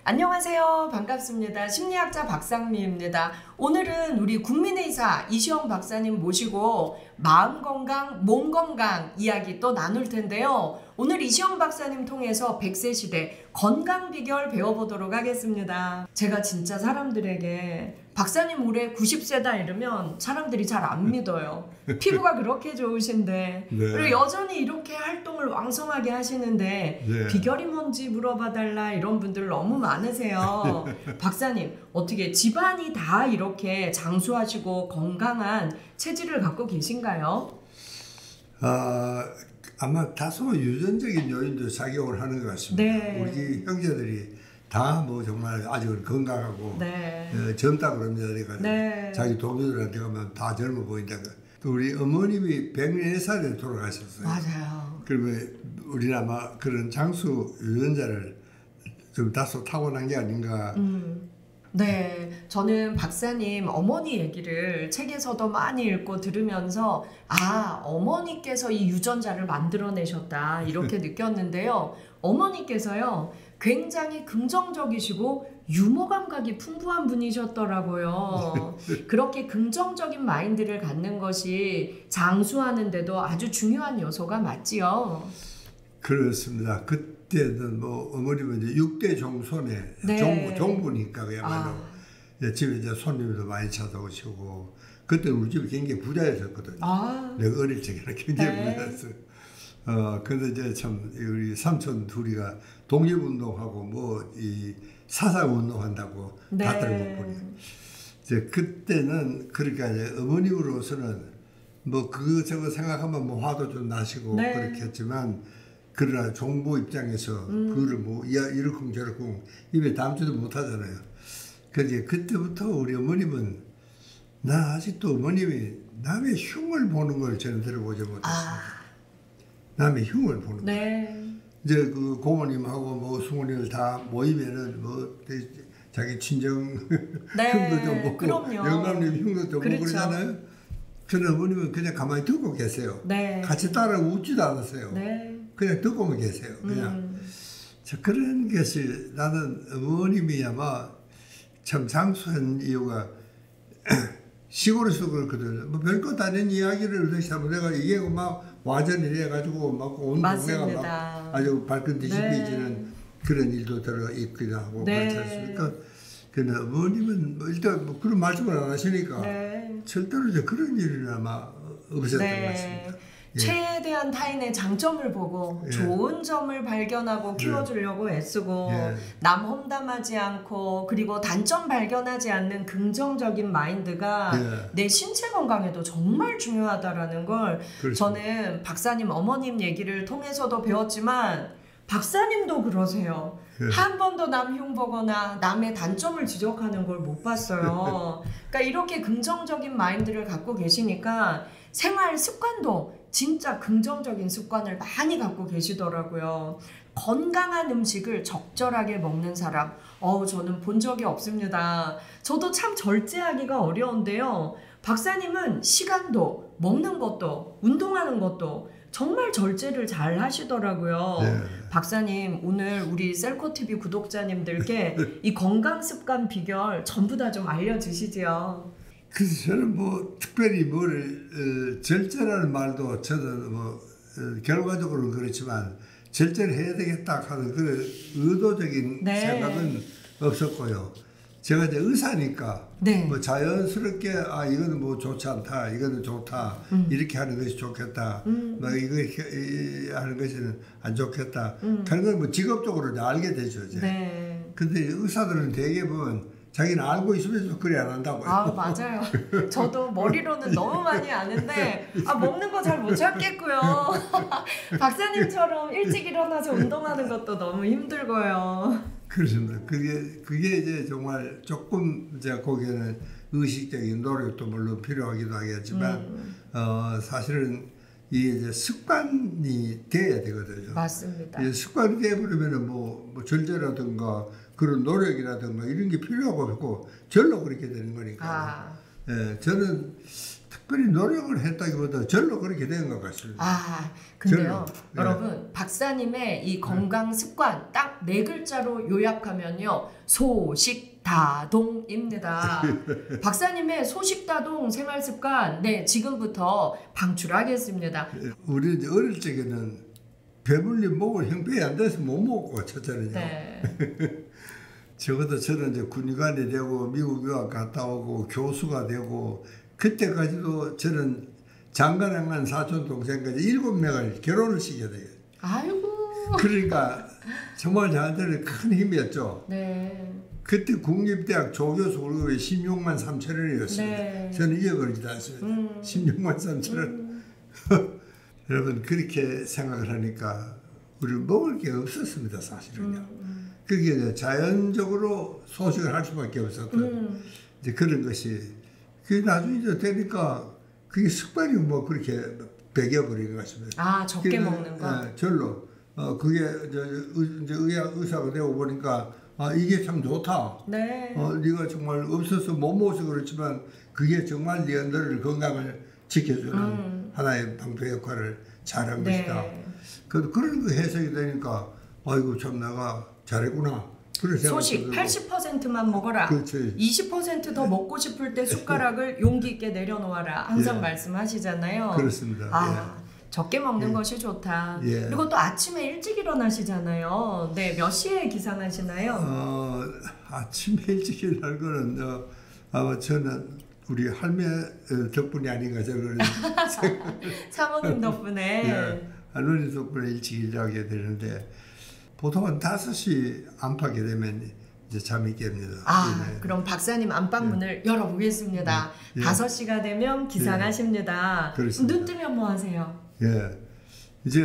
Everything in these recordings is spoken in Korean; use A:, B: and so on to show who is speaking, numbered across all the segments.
A: 안녕하세요. 반갑습니다. 심리학자 박상미입니다. 오늘은 우리 국민의사 이시영 박사님 모시고 마음 건강, 몸 건강 이야기 또 나눌 텐데요. 오늘 이시영 박사님 통해서 100세 시대 건강 비결 배워보도록 하겠습니다. 제가 진짜 사람들에게 박사님 올해 90세다 이러면 사람들이 잘 안 믿어요. 피부가 그렇게 좋으신데
B: 네.
A: 그리고 여전히 이렇게 활동을 왕성하게 하시는데
B: 네.
A: 비결이 뭔지 물어봐달라 이런 분들 너무 많으세요. 박사님 어떻게 집안이 다 이렇게 장수하시고 건강한 체질을 갖고 계신가요?
B: 아마 다소 유전적인 요인도 작용을 하는 것 같습니다.
A: 네.
B: 우리 형제들이 다 뭐 정말 아직은 건강하고
A: 네.
B: 젊다 그럽니다. 그러니까
A: 네.
B: 자기 동료들한테 가면 다 젊어 보인다. 또 우리 어머님이 104살에 돌아가셨어요.
A: 맞아요.
B: 그러면 우리는 아마 그런 장수 유전자를 좀 다소 타고난 게 아닌가.
A: 네, 저는 박사님 어머니 얘기를 책에서도 많이 읽고 들으면서 어머니께서 이 유전자를 만들어내셨다 이렇게 느꼈는데요. 어머니께서요 굉장히 긍정적이시고 유머 감각이 풍부한 분이셨더라고요. 그렇게 긍정적인 마인드를 갖는 것이 장수하는데도 아주 중요한 요소가 맞지요.
B: 그렇습니다. 그때는 뭐 어머님은 이제 6대 종손의
A: 네.
B: 종부니까 그야말로 집에 이제 손님도 많이 찾아오시고 그때는 우리 집이 굉장히 부자였었거든요. 내가 어릴 적에는 굉장히 부자였어요. 근데 이제 참 우리 삼촌 둘이가 독립운동하고 뭐 이 사상운동한다고 다들 못 보니 이제 그때는 그러니까 이제 어머님으로서는 뭐 그거 저거 생각하면 뭐 화도 좀 나시고 그렇겠지만 그러나 종부 입장에서 그거를 뭐 이러쿵저러쿵 입에 담지도 못하잖아요. 그러니까 그때부터 우리 어머님은 나 아직도 어머님이 남의 흉을 보는 걸 저는 들어보지 못했어요. 남의 흉을 보는 거. 이제 그 고모님하고 뭐 수모님을 다 모이면은 뭐 자기 친정 흉도 좀 보고 영감님 흉도 좀 보고 그러잖아요. 저는 어머님은 그냥 가만히 듣고 계세요. 같이 따라 웃지도 않았어요. 그냥 듣고만 계세요. 그냥 그런 것이 나는 어머님이 아마 참 장수한 이유가 시골에서 그렇거든요. 뭐 별것 아닌 이야기를 내가 얘기하고 막 와전을 해가지고 막 온 동네가 막 아주 발끈 뒤집히지는 그런 일도 들어있기도 하고 그렇지 않습니까? 근데 어머님은 뭐 일단 뭐 그런 말씀을 안 하시니까 절대로 이제 그런 일은 아마 없었던 것 같습니다.
A: 최대한 타인의 장점을 보고 좋은 점을 발견하고 키워주려고 애쓰고 남 험담하지 않고 그리고 단점 발견하지 않는 긍정적인 마인드가 내 신체 건강에도 정말 중요하다라는 걸 저는 박사님 어머님 얘기를 통해서도 배웠지만 박사님도 그러세요. 한 번도 남 흉 보거나 남의 단점을 지적하는 걸 못 봤어요. 그러니까 이렇게 긍정적인 마인드를 갖고 계시니까 생활 습관도 진짜 긍정적인 습관을 많이 갖고 계시더라고요. 건강한 음식을 적절하게 먹는 사람, 저는 본 적이 없습니다. 저도 참 절제하기가 어려운데요. 박사님은 시간도, 먹는 것도, 운동하는 것도 정말 절제를 잘 하시더라고요. 박사님, 오늘 우리 셀코TV 구독자님들께 이 건강 습관 비결 전부 다 좀 알려주시죠.
B: 그래서 저는 뭐 특별히 뭘 절제라는 말도 저는 뭐 결과적으로는 그렇지만 절제를 해야 되겠다 하는 그런 의도적인 생각은 없었고요. 제가 이제 의사니까 뭐 자연스럽게 이거는 뭐 좋지 않다, 이거는 좋다, 이렇게 하는 것이 좋겠다, 뭐 이거 하는 것은 안 좋겠다 하는 건 뭐 직업적으로 알게 되죠. 이제. 근데 의사들은 대개 보면 자기는 알고 있으면서 그래 안 한다고요.
A: 맞아요. 저도 머리로는 너무 많이 아는데 먹는 거 잘 못 찾겠고요. 박사님처럼 일찍 일어나서 운동하는 것도 너무 힘들고요.
B: 그렇습니다. 그게 이제 정말 조금 제가 거기에는 의식적인 노력도 물론 필요하기도 하겠지만 사실은 이게 이제 습관이 돼야 되거든요.
A: 맞습니다.
B: 습관이 돼버리면은 뭐 절제라든가 그런 노력이라든가 이런 게 필요하고 없고 절로 그렇게 되는 거니까. 저는 특별히 노력을 했다기보다 절로 그렇게 된 것 같습니다.
A: 아, 근데요,
B: 절로.
A: 여러분, 박사님의 이 건강 습관 딱 4글자로 요약하면요, 소식다동입니다. 박사님의 소식다동 생활 습관, 네, 지금부터 방출하겠습니다.
B: 우리 이제 어릴 적에는 배불리 먹을 형편이 안 돼서 못 먹고 첫째는요.
A: 네.
B: 적어도 저는 이제 군의관이 되고 미국 유학 갔다 오고 교수가 되고 그때까지도 저는 장가랑 한 사촌 동생까지 7명을 결혼을 시켜야 돼요.
A: 아이고.
B: 그러니까 정말 저한테는 큰 힘이었죠.
A: 네.
B: 그때 국립대학 조교수 월급이 16만 3천 원이었습니다.
A: 네.
B: 저는 이어버리지도 않습니다. 16만 3천 원. 여러분 그렇게 생각을 하니까 우리 먹을 게 없었습니다, 사실은요. 그게 이제 자연적으로 소식을 할 수밖에 없었던 이제 그런 것이 그 나중에 이제 되니까 그게 습관이 뭐 그렇게 배겨버린 것 같습니다.
A: 아, 적게 먹는 거.
B: 네, 절로 그게 이제 의사가 되고 보니까 아 이게 참 좋다.
A: 네.
B: 네가 정말 없어서 못 먹어서 그렇지만 그게 정말 네 너를 건강을 지켜주는 하나의 방패 역할을 잘한
A: 네.
B: 것이다. 그런 거 해석이 되니까 아이고 참 내가 잘했구나.
A: 소식 80%만 먹어라.
B: 그렇지.
A: 20% 더 먹고 싶을 때 숟가락을 용기 있게 내려놓아라. 항상
B: 예.
A: 말씀하시잖아요.
B: 그렇습니다.
A: 아,
B: 예.
A: 적게 먹는 것이 좋다.
B: 예.
A: 그리고 또 아침에 일찍 일어나시잖아요. 네, 몇 시에 기상하시나요?
B: 아침에 일찍 일어날 거는 아마 저는 우리 할매 덕분이 아닌가 저는
A: 사모님 덕분에.
B: 예, 할머니 덕분에 일찍 일하게 되는데 보통은 5시 안팎이 되면 이제 잠이 깹니다.
A: 아,
B: 네.
A: 그럼 박사님 안방문을 열어보겠습니다.
B: 예.
A: 5시가 되면 기상하십니다.
B: 그렇습니다.
A: 눈 뜨면 뭐 하세요?
B: 예, 이제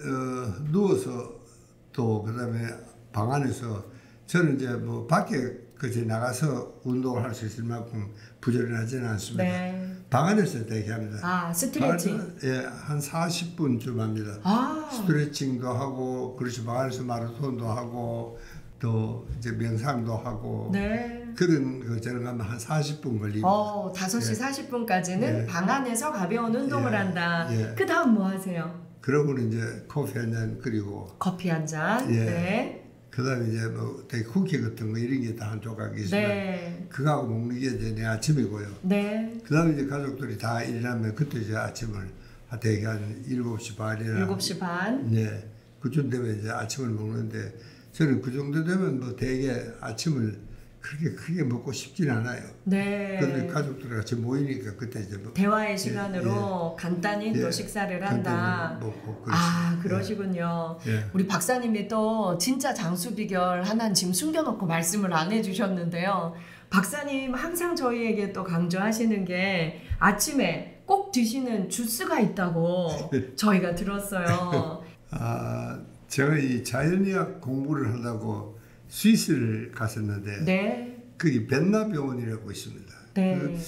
B: 누워서 또 그다음에 방 안에서 저는 이제 뭐 밖에 그저 나가서 운동을 할 수 있을 만큼 부지런하지는 않습니다.
A: 네.
B: 방 안에서 대기합니다.
A: 아, 스트레칭.
B: 예, 한 40분쯤 합니다.
A: 아.
B: 스트레칭도 하고, 그렇지 방 안에서 마라톤도 하고, 또 이제 명상도 하고,
A: 네.
B: 그런 거 저는 가면 한 40분 걸립니다.
A: 5시 40분까지는
B: 예.
A: 방 안에서 가벼운 운동을
B: 예.
A: 한다.
B: 예.
A: 그 다음 뭐 하세요?
B: 그러고는 이제 커피 한 잔 끓이고,
A: 커피 한 잔.
B: 예.
A: 네.
B: 그다음에 이제 뭐 되게 쿠키 같은 거 이런 게 다 한 조각 있으면
A: 네.
B: 그거하고 먹는 게 이제 내 아침이고요.
A: 네.
B: 그다음에 이제 가족들이 다 일어나면 그때 이제 아침을 대개 한 7시 반이나
A: 7시 반.
B: 네. 그쯤 되면 이제 아침을 먹는데 저는 그 정도 되면 뭐 대개 아침을 그렇게 크게 먹고 싶진 않아요.
A: 네.
B: 그런데 가족들 같이 모이니까 그때 이제 뭐
A: 대화의 시간으로 간단히 또 식사를 한다.
B: 먹고
A: 아, 그러시군요.
B: 예.
A: 우리 박사님이 또 진짜 장수 비결 하나는 지금 숨겨놓고 말씀을 안 해주셨는데요. 박사님 항상 저희에게 또 강조하시는 게 아침에 꼭 드시는 주스가 있다고 저희가 들었어요.
B: 아, 제가 이 자연의학 공부를 하려고 스위스를 갔었는데
A: 네.
B: 거기 벤나 병원이라고 있습니다.
A: 네.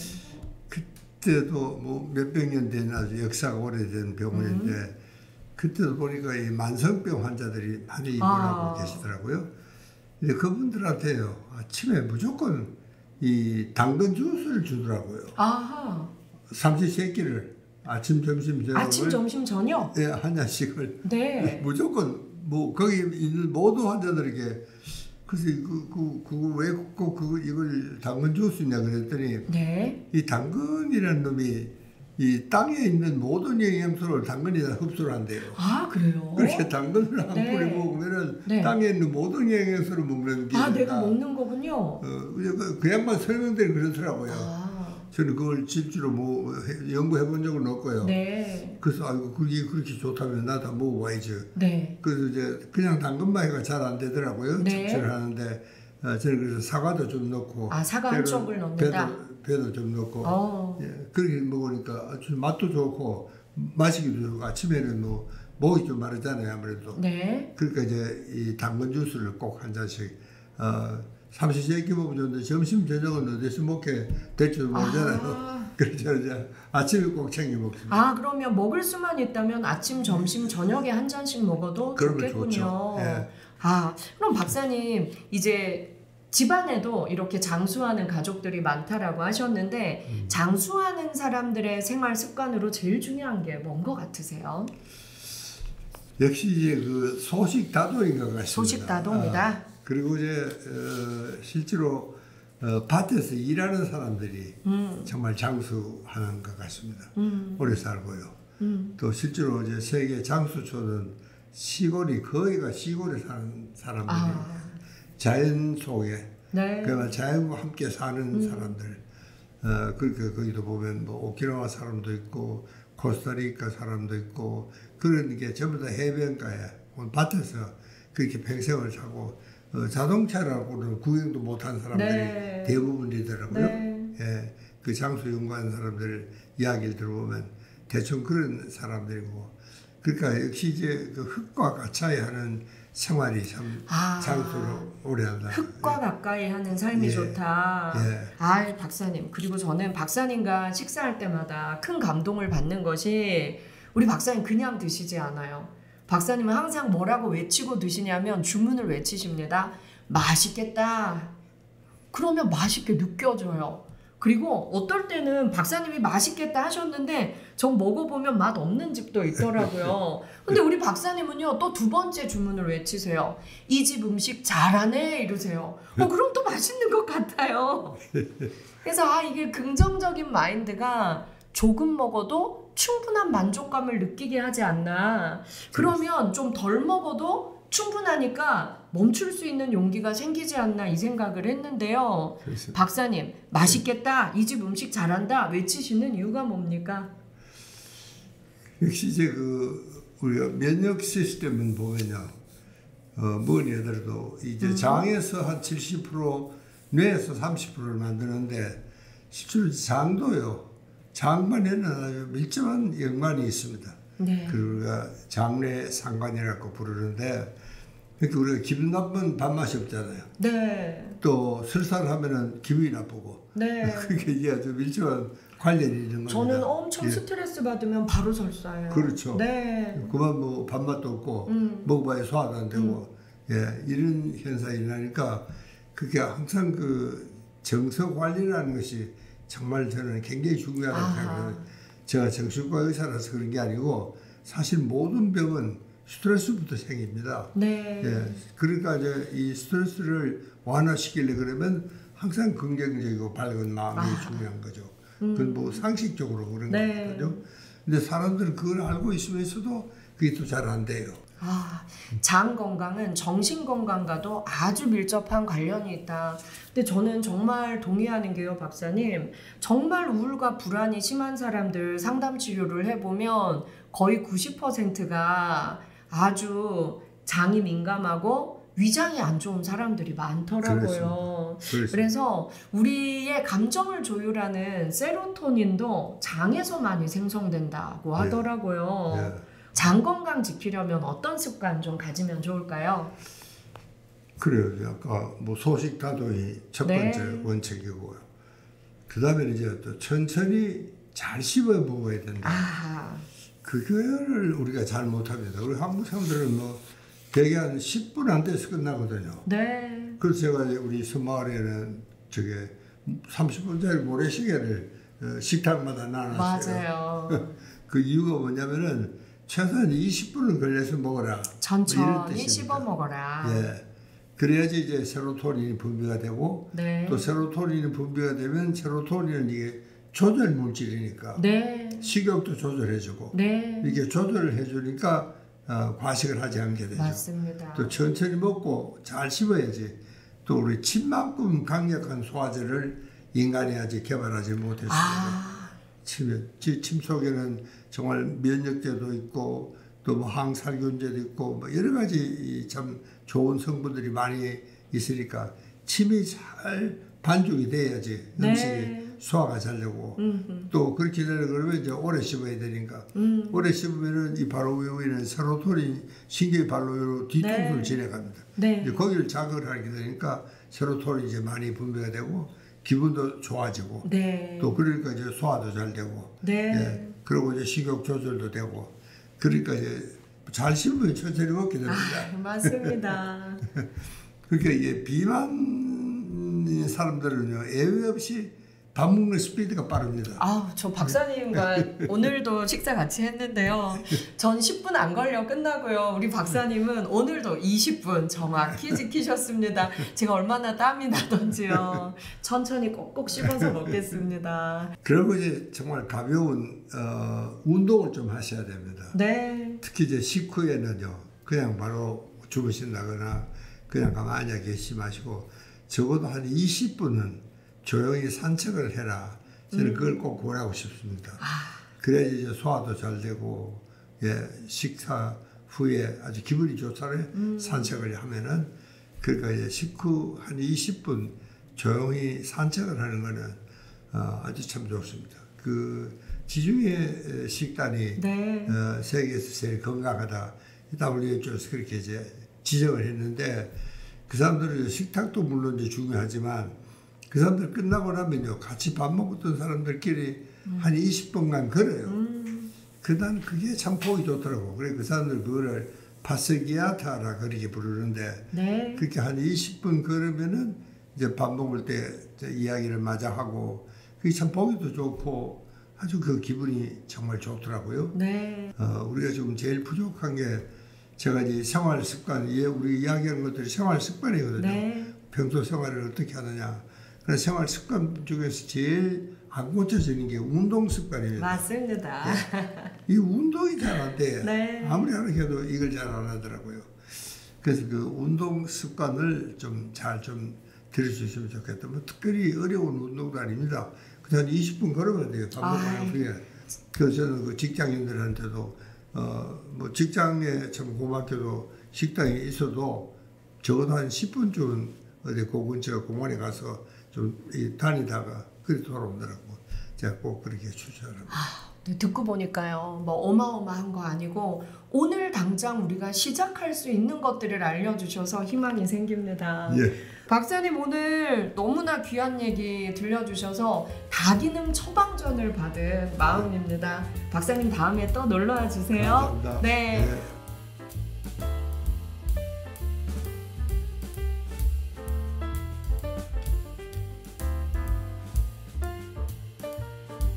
B: 그때도 뭐 몇백 년 된 아주 역사가 오래된 병원인데 그때도 보니까 이 만성병 환자들이 많이 입원하고 계시더라고요. 근데 그분들한테요 아침에 무조건 이 당근 주스를 주더라고요.
A: 아하.
B: 삼시세끼를 아침, 점심, 저녁을
A: 아침, 점심, 저녁.
B: 예, 한 잔씩을
A: 네.
B: 무조건 뭐 거기 있는 모든 환자들에게 그래서 왜 꼭 이걸 당근 주스냐 그랬더니
A: 네.
B: 이 당근이라는 놈이 이 땅에 있는 모든 영양소를 당근이 다 흡수를 한대요.
A: 아, 그래요?
B: 그렇게 당근을 한
A: 네.
B: 뿌리 먹으면은
A: 네.
B: 땅에 있는 모든 영양소를 먹는 게
A: 아, 내가 먹는 거군요.
B: 그 양반 설명대로 그렇더라고요.
A: 아.
B: 저는 그걸 실제로 뭐 연구해 본 적은 없고요.
A: 네.
B: 그래서 아이고 그게 그렇게 좋다면 나도 한번 먹어봐야지.
A: 네.
B: 그래서 이제 그냥 당근마이가 잘 안 되더라고요.
A: 네.
B: 섭취를 하는데 저는 그래서 사과도 좀 넣고
A: 아, 사과 한 쪽을 넣는다.
B: 배도 좀 넣고 예, 그렇게 먹으니까 아주 맛도 좋고 마시기도 좋고 아침에는 뭐 목이 좀 마르잖아요 아무래도.
A: 네.
B: 그러니까 이제 이 당근 주스를 꼭 한 잔씩 삼시세끼 먹으면 좋은데 점심 저녁은 어디서 먹게 될지도 모르잖아요. 그래서 이제 아침에 꼭 챙겨 먹습니다.
A: 아, 그러면 먹을 수만 있다면 아침, 점심, 저녁에 한 잔씩 먹어도
B: 그러면
A: 좋겠군요.
B: 좋죠. 예.
A: 아, 그럼 박사님 이제 집안에도 이렇게 장수하는 가족들이 많다라고 하셨는데 장수하는 사람들의 생활 습관으로 제일 중요한 게 뭔 것 같으세요?
B: 역시 이제 그 소식 다도인 것 같습니다.
A: 소식 다도입니다.
B: 그리고 이제 실제로 밭에서 일하는 사람들이 정말 장수하는 것 같습니다. 오래 살고요. 또 실제로 이제 세계 장수초는 시골이 거의가 시골에 사는 사람들이 자연 속에
A: 네.
B: 그러니까 자연과 함께 사는 사람들 그러니까 거기도 보면 뭐 오키나와 사람도 있고 코스타리카 사람도 있고 그런 게 전부 다 해변가에 밭에서 그렇게 평생을 사고 자동차라고는 구경도 못한 사람들이
A: 네.
B: 대부분이더라고요.
A: 네.
B: 예, 그 장수 연구하는 사람들 이야기를 들어보면 대충 그런 사람들이고 그러니까 역시 이제 그 흙과 가까이 하는 생활이 참 장수로 오래 한다.
A: 흙과 가까이 하는 삶이
B: 예.
A: 좋다.
B: 예.
A: 박사님. 그리고 저는 박사님과 식사할 때마다 큰 감동을 받는 것이 우리 박사님 그냥 드시지 않아요. 박사님은 항상 뭐라고 외치고 드시냐면 주문을 외치십니다. 맛있겠다. 그러면 맛있게 느껴져요. 그리고 어떨 때는 박사님이 맛있겠다 하셨는데 전 먹어보면 맛 없는 집도 있더라고요. 근데 우리 박사님은요 또 두 번째 주문을 외치세요. 이 집 음식 잘하네 이러세요. 그럼 또 맛있는 것 같아요. 그래서 이게 긍정적인 마인드가 조금 먹어도 충분한 만족감을 느끼게 하지 않나. 그러면 좀 덜 먹어도 충분하니까 멈출 수 있는 용기가 생기지 않나 이 생각을 했는데요. 그렇습니다. 박사님, 맛있겠다, 이 집 음식 잘한다 외치시는 이유가 뭡니까?
B: 역시 이제 우리가 면역 시스템은 보면요, 뭐니 하더라도 이제 장에서 한 70%, 뇌에서 30%를 만드는데 실제로 장도요, 장관에는 아주 밀접한 연관이 있습니다.
A: 네.
B: 우리가 장내 상관이라고 부르는데, 그러니까 우리가 기분 나쁜 밥맛이 없잖아요.
A: 네.
B: 또 설사하면은 기분이 나쁘고.
A: 네.
B: 그게 이게 아주 밀접한 관련이 있는 겁니다.
A: 저는 엄청 스트레스 받으면 바로 설사해요.
B: 그렇죠.
A: 네.
B: 그만 뭐 밥맛도 없고 먹어봐야 소화도 안 되고 이런 현상이 일어나니까 그게 항상 그 정서 관리라는 것이 정말 저는 굉장히 중요하다고 생각해요. 제가 정신과 의사라서 그런 게 아니고 사실 모든 병은 스트레스부터 생깁니다.
A: 네.
B: 그러니까 이제 이 스트레스를 완화시키려 그러면 항상 긍정적이고 밝은 마음이 중요한 거죠. 그건 뭐 상식적으로 그런 거거든요. 근데 사람들은 그걸 알고 있으면서도 그게 또 잘 안 돼요.
A: 장 건강은 정신 건강과도 아주 밀접한 관련이 있다. 근데 저는 정말 동의하는 게요, 박사님. 정말 우울과 불안이 심한 사람들 상담 치료를 해보면 거의 90%가 아주 장이 민감하고 위장이 안 좋은 사람들이 많더라고요. 그래서 우리의 감정을 조율하는 세로토닌도 장에서 많이 생성된다고 하더라고요. 장 건강 지키려면 어떤 습관 좀 가지면 좋을까요?
B: 그래요. 아까 뭐 소식 다도이 첫 번째 원칙이고요. 그 다음에 이제 또 천천히 잘 씹어 먹어야 된다. 그거를 우리가 잘 못합니다. 우리 한국 사람들은 뭐 대개 한 10분 안 돼서 끝나거든요.
A: 네.
B: 그래서 제가 우리 섬마을에는 저게 30분짜리 모래시계를 식탁마다 나눴어요.
A: 맞아요.
B: 그 이유가 뭐냐면은 최소한 20분은 걸려서 먹어라.
A: 천천히 씹어 먹어라.
B: 그래야지 이제 세로토닌이 분비가 되고 또 세로토닌이 분비가 되면 세로토닌은 이게 조절 물질이니까 식욕도 조절해주고 이게 조절을 해주니까 과식을 하지 않게 되죠.
A: 맞습니다.
B: 또 천천히 먹고 잘 씹어야지. 또 우리 침만큼 강력한 소화제를 인간이 아직 개발하지 못했습니다. 침 속에는 정말 면역제도 있고 또 뭐 항살균제도 있고 뭐 여러 가지 참 좋은 성분들이 많이 있으니까 침이 잘 반죽이 돼야지 음식이 소화가 잘 되고 또 그렇게 되려 그러면 이제 오래 씹어야 되니까 오래 씹으면은 이 발로위는 세로토닌 신경이 발로위로 뒤통수를 지나갑니다. 이제 거기를 자극을 하게 되니까 세로토닌이 이제 많이 분비가 되고 기분도 좋아지고 또 그러니까 이제 소화도 잘 되고 그리고 이제 식욕 조절도 되고 그러니까 이제 잘 씹으면 천천히 먹게 됩니다.
A: 맞습니다.
B: 그러니까 이게 비만 일본 사람들은요 예외 없이 밥 먹는 스피드가 빠릅니다.
A: 저 박사님과 오늘도 식사 같이 했는데요. 전 10분 안 걸려 끝나고요. 우리 박사님은 오늘도 20분 정확히 지키셨습니다. 제가 얼마나 땀이 나던지요. 천천히 꼭꼭 씹어서 먹겠습니다.
B: 그리고 이제 정말 가벼운 운동을 좀 하셔야 됩니다.
A: 네.
B: 특히 이제 식후에는요 그냥 바로 주무신다거나 그냥 가만히 계시지 마시고 적어도 한 20분은 조용히 산책을 해라. 저는 그걸 꼭 권하고 싶습니다. 그래야지 이제 소화도 잘 되고, 식사 후에 아주 기분이 좋잖아요. 산책을 하면은. 그러니까 이제 식후 한 20분 조용히 산책을 하는 거는 아주 참 좋습니다. 그 지중해 식단이
A: 네.
B: 세계에서 제일 건강하다. WHO에서 그렇게 이제 지정을 했는데 그 사람들은 식탁도 물론 이제 중요하지만 그 사람들 끝나고 나면요 같이 밥 먹었던 사람들끼리 한 20분간 걸어요. 난 그게 참 보기 좋더라고. 그래 그 사람들 그거를 파스기아타라 그렇게 부르는데
A: 네.
B: 그렇게 한 20분 걸으면은 이제 밥 먹을 때 이야기를 마저 하고 그게 참 보기도 좋고 아주 그 기분이 정말 좋더라고요.
A: 네.
B: 우리가 지금 제일 부족한 게 제가 이제 생활 습관, 우리 이야기하는 것들이 생활 습관이거든요.
A: 네.
B: 평소 생활을 어떻게 하느냐. 그래서 생활 습관 중에서 제일 안 고쳐지는 게 운동 습관입니다.
A: 맞습니다.
B: 이 운동이 잘 안 돼.
A: 네.
B: 아무리 하려고 해도 이걸 잘 안 하더라고요. 그래서 그 운동 습관을 좀 잘 좀 들여주시면 좋겠다. 뭐 특별히 어려운 운동도 아닙니다. 그냥 20분 걸으면 돼요. 밥 먹고 난 후에. 그래서 저는 그 직장인들한테도 뭐 직장에 참 고맙게도 식당에 있어도 적어도 한 10분쯤은 어디 그 근처 공원에 가서 좀 다니다가 그리 돌아오더라고. 제가 꼭 그렇게 추천합니다.
A: 네, 듣고 보니까요. 뭐 어마어마한 거 아니고 오늘 당장 우리가 시작할 수 있는 것들을 알려주셔서 희망이 생깁니다.
B: 예.
A: 박사님 오늘 너무나 귀한 얘기 들려주셔서 다기능 처방전을 받은 마음입니다. 박사님 다음에 또 놀러와 주세요.
B: 감사합니다.
A: 네.
B: 네.